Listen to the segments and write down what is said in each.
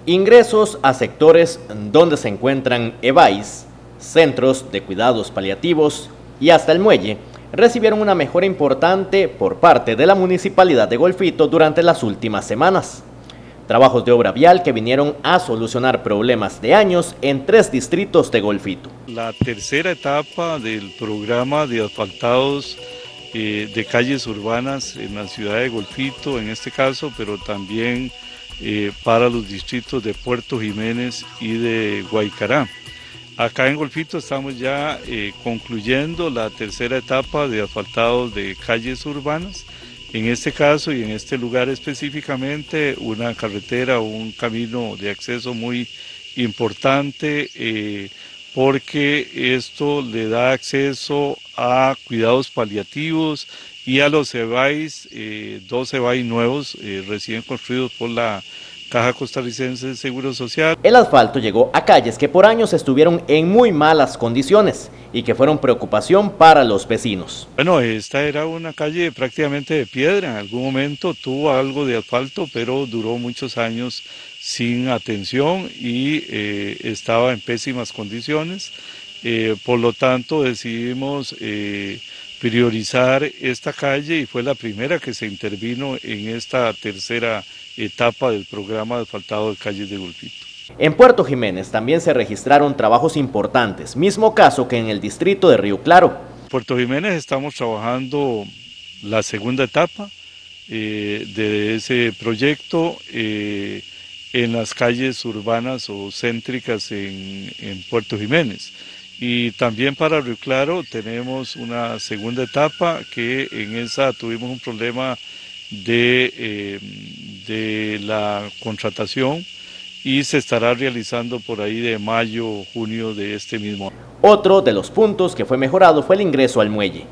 Ingresos a sectores donde se encuentran EBAIS, centros de cuidados paliativos y hasta el muelle recibieron una mejora importante por parte de la Municipalidad de Golfito durante las últimas semanas. Trabajos de obra vial que vinieron a solucionar problemas de años en 3 distritos de Golfito. La tercera etapa del programa de asfaltados de calles urbanas en la ciudad de Golfito, en este caso, pero también para los distritos de Puerto Jiménez y de Guaycará. Acá en Golfito estamos ya concluyendo la tercera etapa de asfaltados de calles urbanas. En este caso y en este lugar específicamente, una carretera o un camino de acceso muy importante porque esto le da acceso a cuidados paliativos y a los EBAIS, 2 EBAIS nuevos recién construidos por la Caja Costarricense de Seguro Social. El asfalto llegó a calles que por años estuvieron en muy malas condiciones y que fueron preocupación para los vecinos. Bueno, esta era una calle prácticamente de piedra, en algún momento tuvo algo de asfalto, pero duró muchos años sin atención y estaba en pésimas condiciones. Por lo tanto decidimos priorizar esta calle y fue la primera que se intervino en esta tercera etapa del programa de asfaltado de calles de Golfito. En Puerto Jiménez también se registraron trabajos importantes, mismo caso que en el distrito de Río Claro. En Puerto Jiménez estamos trabajando la segunda etapa de ese proyecto en las calles urbanas o céntricas en Puerto Jiménez. Y también para Río Claro tenemos una segunda etapa que en esa tuvimos un problema de la contratación y se estará realizando por ahí de mayo o junio de este mismo año. Otro de los puntos que fue mejorado fue el ingreso al muelle.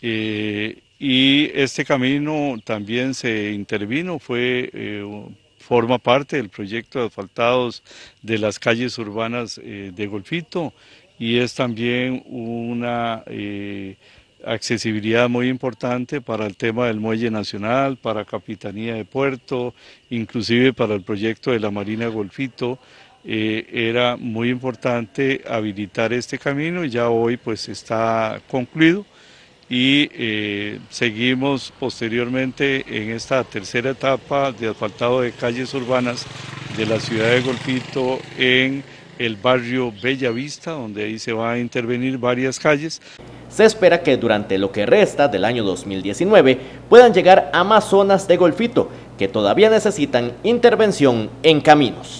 Y este camino también se intervino, forma parte del proyecto de asfaltados de las calles urbanas de Golfito y es también una accesibilidad muy importante para el tema del muelle nacional, para Capitanía de Puerto, inclusive para el proyecto de la Marina Golfito. Era muy importante habilitar este camino y ya hoy pues está concluido y seguimos posteriormente en esta tercera etapa de asfaltado de calles urbanas de la ciudad de Golfito en el barrio Bellavista, donde ahí se va a intervenir varias calles. Se espera que durante lo que resta del año 2019 puedan llegar a más zonas de Golfito que todavía necesitan intervención en caminos.